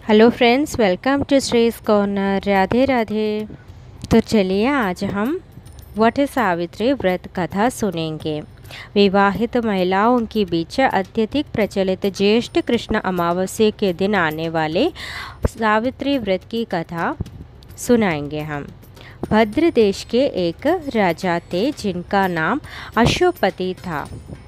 Hello friends, welcome to Shreyas corner. Radhe Radhe. तो चलिए आज हम वट सावित्री व्रत कथा सुनेंगे। विवाहित महिलाओं के बीच अत्यधिक प्रचलित ज्येष्ठ कृष्ण अमावस्या के दिन आने वाले सावित्री व्रत की कथा सुनाएंगे हम। भद्र देश के एक राजा थे जिनका नाम अश्वपति था।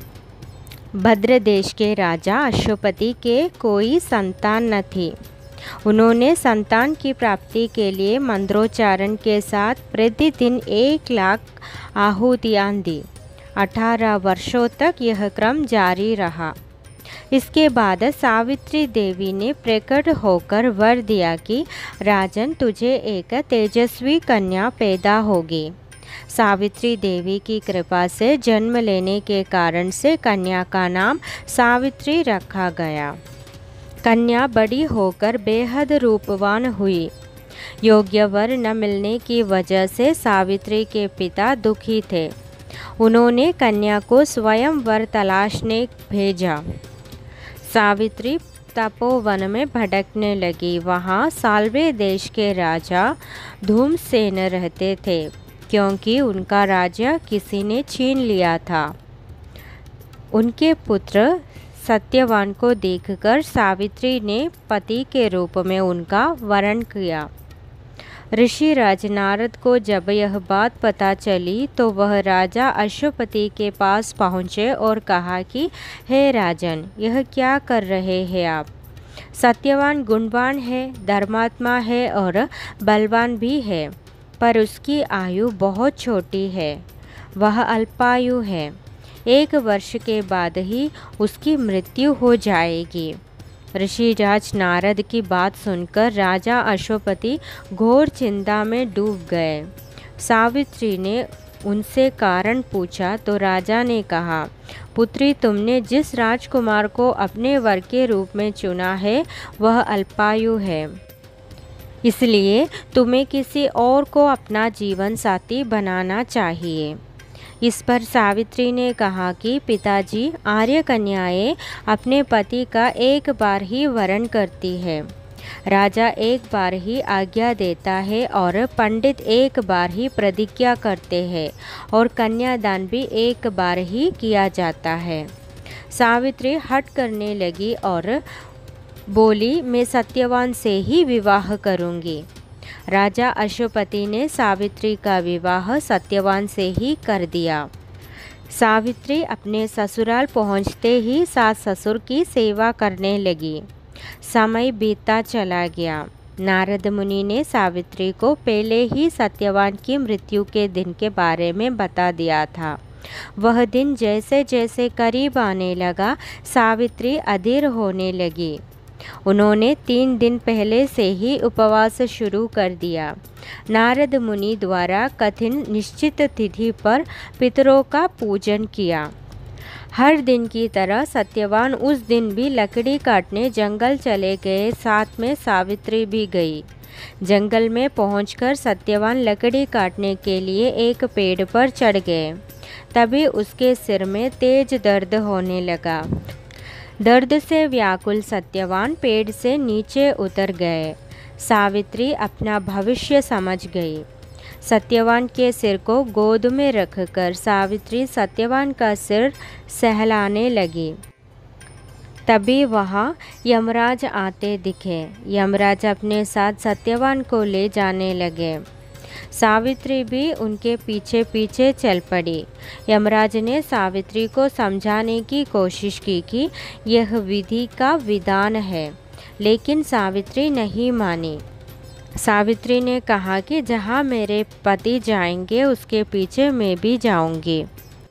भद्र देश के राजा अश्वपति के कोई संतान न थी। उन्होंने संतान की प्राप्ति के लिए मंत्रोच्चारण के साथ प्रतिदिन 1,00,000 आहुतियाँ दी। 18 वर्षों तक यह क्रम जारी रहा। इसके बाद सावित्री देवी ने प्रकट होकर वर दिया कि राजन, तुझे एक तेजस्वी कन्या पैदा होगी। सावित्री देवी की कृपा से जन्म लेने के कारण से कन्या का नाम सावित्री रखा गया। कन्या बड़ी होकर बेहद रूपवान हुई। योग्य वर न मिलने की वजह से सावित्री के पिता दुखी थे। उन्होंने कन्या को स्वयं वर तलाशने भेजा। सावित्री तपोवन में भटकने लगी। वहाँ साल्वे देश के राजा धूमसेन रहते थे, क्योंकि उनका राज्य किसी ने छीन लिया था। उनके पुत्र सत्यवान को देखकर सावित्री ने पति के रूप में उनका वरण किया। ऋषिराज नारद को जब यह बात पता चली तो वह राजा अश्वपति के पास पहुँचे और कहा कि हे राजन, यह क्या कर रहे हैं आप? सत्यवान गुणवान है, धर्मात्मा है और बलवान भी है, पर उसकी आयु बहुत छोटी है। वह अल्पायु है। 1 वर्ष के बाद ही उसकी मृत्यु हो जाएगी। ऋषिराज नारद की बात सुनकर राजा अश्वपति घोर चिंता में डूब गए। सावित्री ने उनसे कारण पूछा तो राजा ने कहा, पुत्री, तुमने जिस राजकुमार को अपने वर के रूप में चुना है वह अल्पायु है, इसलिए तुम्हें किसी और को अपना जीवन साथी बनाना चाहिए। इस पर सावित्री ने कहा कि पिताजी, आर्य कन्याएं अपने पति का एक बार ही वरण करती है। राजा एक बार ही आज्ञा देता है और पंडित एक बार ही प्रतिज्ञा करते हैं और कन्यादान भी एक बार ही किया जाता है। सावित्री हठ करने लगी और बोली, मैं सत्यवान से ही विवाह करूंगी। राजा अश्वपति ने सावित्री का विवाह सत्यवान से ही कर दिया। सावित्री अपने ससुराल पहुंचते ही सास ससुर की सेवा करने लगी। समय बीतता चला गया। नारद मुनि ने सावित्री को पहले ही सत्यवान की मृत्यु के दिन के बारे में बता दिया था। वह दिन जैसे जैसे करीब आने लगा, सावित्री अधीर होने लगी। उन्होंने 3 दिन पहले से ही उपवास शुरू कर दिया। नारद मुनि द्वारा कठिन निश्चित तिथि पर पितरों का पूजन किया। हर दिन की तरह सत्यवान उस दिन भी लकड़ी काटने जंगल चले गए। साथ में सावित्री भी गई। जंगल में पहुंचकर सत्यवान लकड़ी काटने के लिए एक पेड़ पर चढ़ गए। तभी उसके सिर में तेज दर्द होने लगा। दर्द से व्याकुल सत्यवान पेड़ से नीचे उतर गए। सावित्री अपना भविष्य समझ गई। सत्यवान के सिर को गोद में रखकर सावित्री सत्यवान का सिर सहलाने लगी। तभी वहाँ यमराज आते दिखे। यमराज अपने साथ सत्यवान को ले जाने लगे। सावित्री भी उनके पीछे पीछे चल पड़ी। यमराज ने सावित्री को समझाने की कोशिश की कि यह विधि का विधान है, लेकिन सावित्री नहीं मानी। सावित्री ने कहा कि जहाँ मेरे पति जाएंगे उसके पीछे मैं भी जाऊंगी।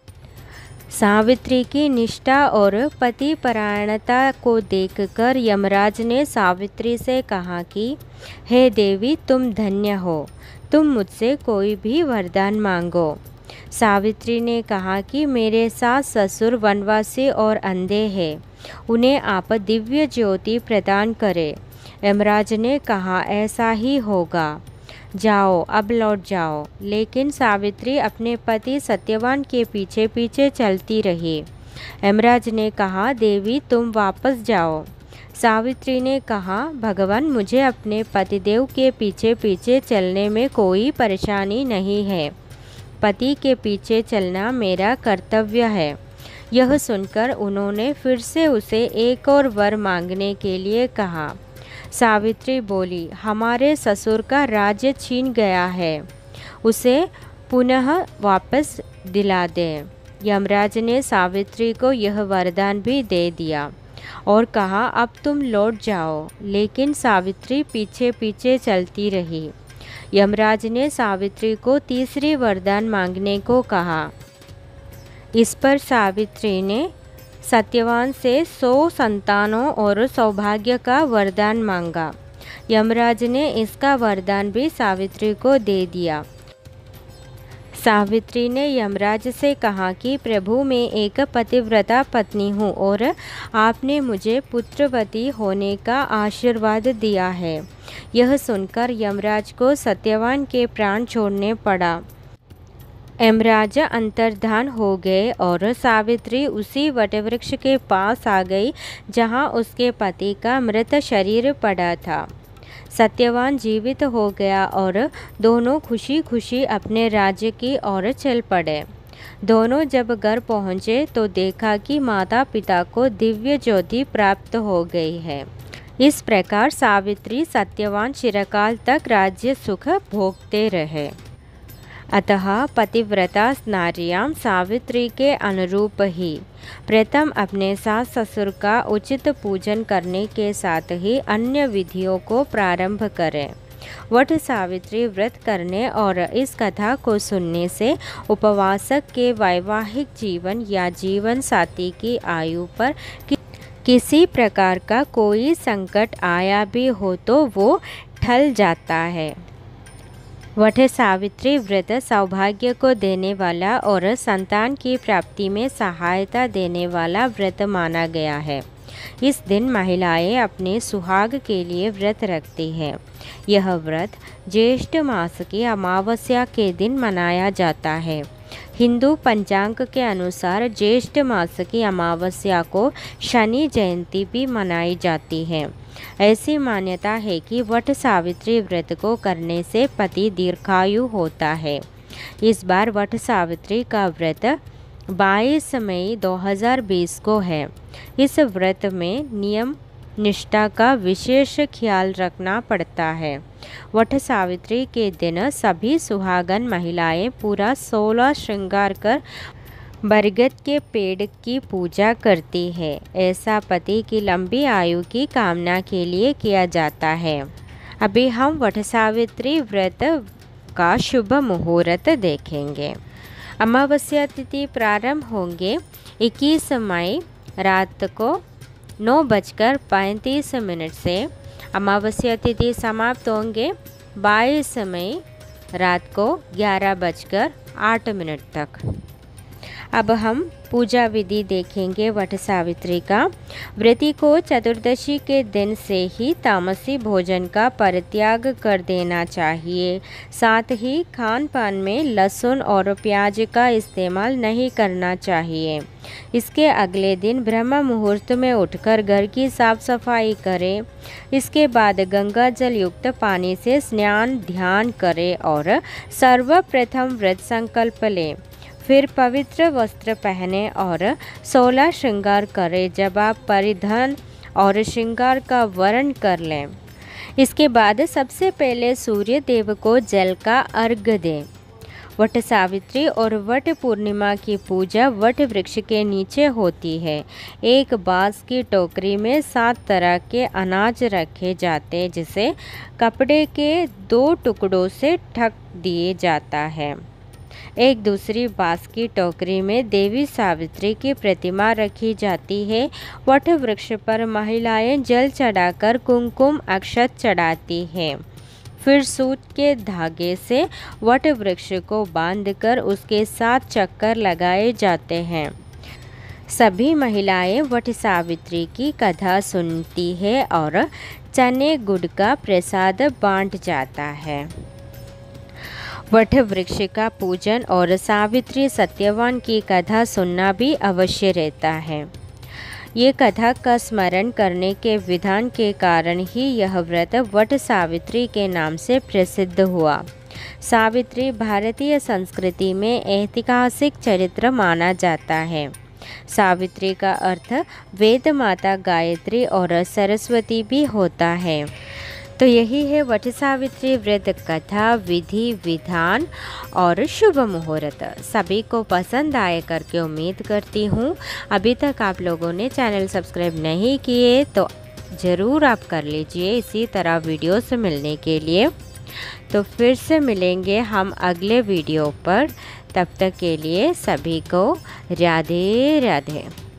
सावित्री की निष्ठा और पति परायणता को देखकर यमराज ने सावित्री से कहा कि हे देवी, तुम धन्य हो। तुम मुझसे कोई भी वरदान मांगो। सावित्री ने कहा कि मेरे सास ससुर वनवासी और अंधे हैं, उन्हें आप दिव्य ज्योति प्रदान करें। यमराज ने कहा, ऐसा ही होगा। जाओ, अब लौट जाओ। लेकिन सावित्री अपने पति सत्यवान के पीछे पीछे चलती रही। यमराज ने कहा, देवी, तुम वापस जाओ। सावित्री ने कहा, भगवान, मुझे अपने पतिदेव के पीछे पीछे चलने में कोई परेशानी नहीं है। पति के पीछे चलना मेरा कर्तव्य है। यह सुनकर उन्होंने फिर से उसे एक और वर मांगने के लिए कहा। सावित्री बोली, हमारे ससुर का राज्य छीन गया है, उसे पुनः वापस दिला दे। यमराज ने सावित्री को यह वरदान भी दे दिया और कहा, अब तुम लौट जाओ। लेकिन सावित्री पीछे पीछे चलती रही। यमराज ने सावित्री को तीसरी वरदान मांगने को कहा। इस पर सावित्री ने सत्यवान से 100 संतानों और सौभाग्य का वरदान मांगा। यमराज ने इसका वरदान भी सावित्री को दे दिया। सावित्री ने यमराज से कहा कि प्रभु, मैं एक पतिव्रता पत्नी हूँ और आपने मुझे पुत्रवती होने का आशीर्वाद दिया है। यह सुनकर यमराज को सत्यवान के प्राण छोड़ने पड़ा। यमराज अंतर्धान हो गए और सावित्री उसी वटवृक्ष के पास आ गई जहाँ उसके पति का मृत शरीर पड़ा था। सत्यवान जीवित हो गया और दोनों खुशी खुशी अपने राज्य की ओर चल पड़े। दोनों जब घर पहुँचे तो देखा कि माता पिता को दिव्य ज्योति प्राप्त हो गई है। इस प्रकार सावित्री सत्यवान चिरकाल तक राज्य सुख भोगते रहे। अतः पतिव्रता नार्यां सावित्री के अनुरूप ही प्रथम अपने सास ससुर का उचित पूजन करने के साथ ही अन्य विधियों को प्रारंभ करें। वट सावित्री व्रत करने और इस कथा को सुनने से उपवासक के वैवाहिक जीवन या जीवन साथी की आयु पर किसी प्रकार का कोई संकट आया भी हो तो वो टल जाता है। वट सावित्री व्रत सौभाग्य को देने वाला और संतान की प्राप्ति में सहायता देने वाला व्रत माना गया है। इस दिन महिलाएं अपने सुहाग के लिए व्रत रखती हैं। यह व्रत ज्येष्ठ मास की अमावस्या के दिन मनाया जाता है। हिंदू पंचांग के अनुसार ज्येष्ठ मास की अमावस्या को शनि जयंती भी मनाई जाती है। ऐसी मान्यता है कि वट सावित्री व्रत को करने से पति दीर्घायु होता है। इस बार वट सावित्री का व्रत 22 मई 2020 को है। इस व्रत में नियम निष्ठा का विशेष ख्याल रखना पड़ता है। वट सावित्री के दिन सभी सुहागन महिलाएं पूरा 16 श्रृंगार कर बरगद के पेड़ की पूजा करती है। ऐसा पति की लंबी आयु की कामना के लिए किया जाता है। अभी हम वट सावित्री व्रत का शुभ मुहूर्त देखेंगे। अमावस्या तिथि प्रारंभ होंगे 21 मई रात को 9:35 से। अमावस्या तिथि समाप्त होंगे 22 मई रात को 11:08 तक। अब हम पूजा विधि देखेंगे वट सावित्री का। व्रती को चतुर्दशी के दिन से ही तामसी भोजन का परित्याग कर देना चाहिए। साथ ही खान पान में लहसुन और प्याज का इस्तेमाल नहीं करना चाहिए। इसके अगले दिन ब्रह्म मुहूर्त में उठकर घर की साफ सफाई करें। इसके बाद गंगा जल युक्त पानी से स्नान ध्यान करें और सर्वप्रथम व्रत संकल्प लें। फिर पवित्र वस्त्र पहने और 16 श्रृंगार करें। जब आप परिधान और श्रृंगार का वर्ण कर लें, इसके बाद सबसे पहले सूर्य देव को जल का अर्घ्य दें। वट सावित्री और वट पूर्णिमा की पूजा वट वृक्ष के नीचे होती है। एक बांस की टोकरी में 7 तरह के अनाज रखे जाते, जिसे कपड़े के 2 टुकड़ों से ढक दिए जाता है। एक दूसरी बांस की टोकरी में देवी सावित्री की प्रतिमा रखी जाती है। वट वृक्ष पर महिलाएं जल चढ़ाकर कुमकुम अक्षत चढ़ाती हैं। फिर सूत के धागे से वट वृक्ष को बांधकर उसके 7 चक्कर लगाए जाते हैं। सभी महिलाएं वट सावित्री की कथा सुनती है और चने गुड़ का प्रसाद बांट जाता है। वट वृक्ष का पूजन और सावित्री सत्यवान की कथा सुनना भी अवश्य रहता है। ये कथा का स्मरण करने के विधान के कारण ही यह व्रत वट सावित्री के नाम से प्रसिद्ध हुआ। सावित्री भारतीय संस्कृति में ऐतिहासिक चरित्र माना जाता है। सावित्री का अर्थ वेद माता गायत्री और सरस्वती भी होता है। तो यही है वट सावित्री व्रत कथा, विधि विधान और शुभ मुहूर्त। सभी को पसंद आए करके उम्मीद करती हूँ। अभी तक आप लोगों ने चैनल सब्सक्राइब नहीं किए तो ज़रूर आप कर लीजिए इसी तरह वीडियो से मिलने के लिए। तो फिर से मिलेंगे हम अगले वीडियो पर। तब तक के लिए सभी को राधे राधे।